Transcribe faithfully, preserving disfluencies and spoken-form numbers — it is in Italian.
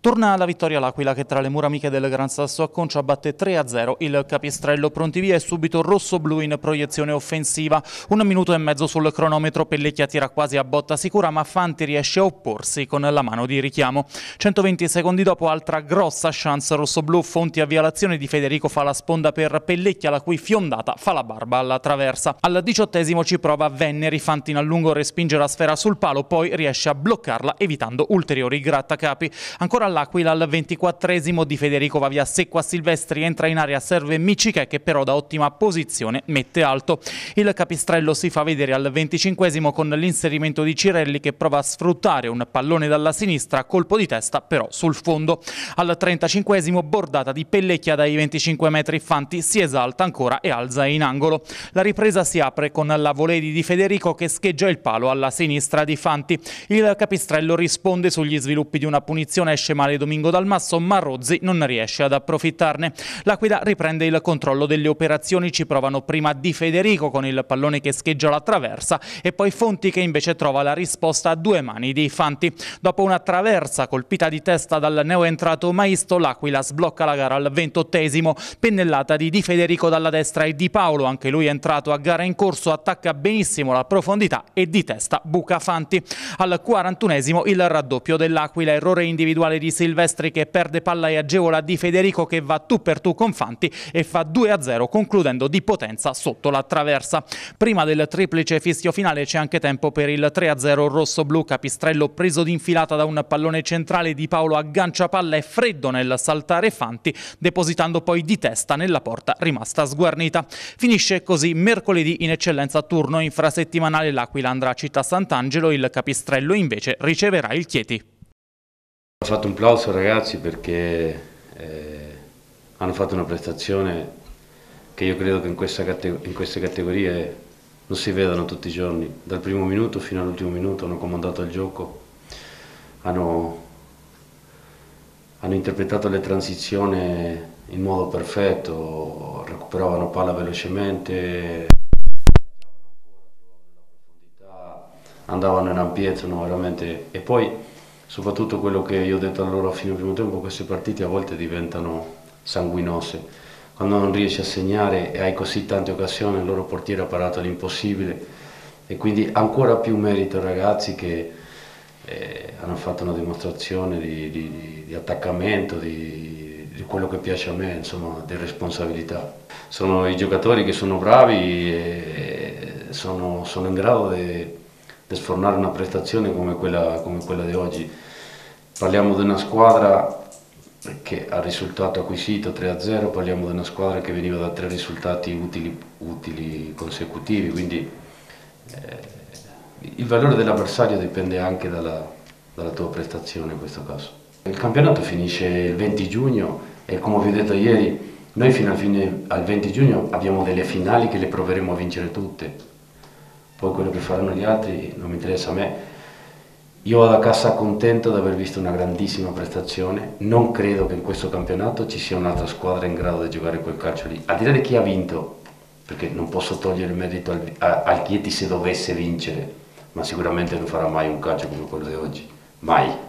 Torna alla vittoria l'Aquila che tra le mura amiche del Gran Sasso Acconcia batte tre a zero il Capistrello. Pronti via e subito rosso-blu in proiezione offensiva. Un minuto e mezzo sul cronometro, Pellecchia tira quasi a botta sicura ma Fanti riesce a opporsi con la mano di richiamo. centoventi secondi dopo altra grossa chance rosso-blu, Fonti avvia l'azione di Federico, fa la sponda per Pellecchia la cui fiondata fa la barba alla traversa. Al diciottesimo ci prova Venneri, Fanti in a lungo respinge la sfera sul palo, poi riesce a bloccarla evitando ulteriori grattacapi. Ancora all'Aquila al ventiquattresimo Di Federico va via secco a Silvestri, entra in area, serve Micichè che però da ottima posizione mette alto. Il Capistrello si fa vedere al venticinquesimo con l'inserimento di Cirelli che prova a sfruttare un pallone dalla sinistra, colpo di testa però sul fondo. Al trentacinquesimo bordata di Pellecchia dai venticinque metri, Fanti si esalta ancora e alza in angolo. La ripresa si apre con la volée di Di Federico che scheggia il palo alla sinistra di Fanti. Il Capistrello risponde sugli sviluppi di una punizione, esce male Domingo Dalmasso, ma Rozzi non riesce ad approfittarne. L'Aquila riprende il controllo delle operazioni, ci provano prima Di Federico con il pallone che scheggia la traversa e poi Fonti che invece trova la risposta a due mani di Fanti. Dopo una traversa colpita di testa dal neoentrato Maisto, l'Aquila sblocca la gara al ventottesimo, pennellata di Di Federico dalla destra e Di Paolo, anche lui è entrato a gara in corso, attacca benissimo la profondità e di testa buca Fanti. Al quarantunesimo il raddoppio dell'Aquila, errore individuale di Silvestri che perde palla e agevola Di Federico che va tu per tu con Fanti e fa due a zero concludendo di potenza sotto la traversa. Prima del triplice fischio finale c'è anche tempo per il tre a zero rosso-blu. Capistrello preso d'infilata da un pallone centrale, Di Paolo aggancia palla e freddo nel saltare Fanti, depositando poi di testa nella porta rimasta sguarnita. Finisce così mercoledì in eccellenza turno infrasettimanale, l'Aquila andrà a Città Sant'Angelo, il Capistrello invece riceverà il Chieti. Ho fatto un plauso ragazzi perché eh, hanno fatto una prestazione che io credo che in, questa in queste categorie non si vedano tutti i giorni. Dal primo minuto fino all'ultimo minuto hanno comandato il gioco, hanno, hanno interpretato le transizioni in modo perfetto, recuperavano palla velocemente, andavano in ampiezza, no, veramente. E poi soprattutto quello che io ho detto a loro a fine primo tempo, queste partite a volte diventano sanguinose. Quando non riesci a segnare e hai così tante occasioni, il loro portiere ha parato l'impossibile e quindi ancora più merito ai ragazzi che eh, hanno fatto una dimostrazione di, di, di attaccamento, di, di quello che piace a me, insomma, di responsabilità. Sono i giocatori che sono bravi e sono, sono in grado di di sfornare una prestazione come quella, come quella di oggi. Parliamo di una squadra che ha risultato acquisito tre a zero, parliamo di una squadra che veniva da tre risultati utili, utili consecutivi, quindi eh, il valore dell'avversario dipende anche dalla, dalla tua prestazione in questo caso. Il campionato finisce il venti giugno e come vi ho detto ieri, noi fino al, fine, al venti giugno abbiamo delle finali che le proveremo a vincere tutte. Poi quello che faranno gli altri non mi interessa a me. Io vado a casa contento di aver visto una grandissima prestazione. Non credo che in questo campionato ci sia un'altra squadra in grado di giocare quel calcio lì. Al di là di chi ha vinto, perché non posso togliere il merito al, a, al Chieti se dovesse vincere, ma sicuramente non farà mai un calcio come quello di oggi. Mai.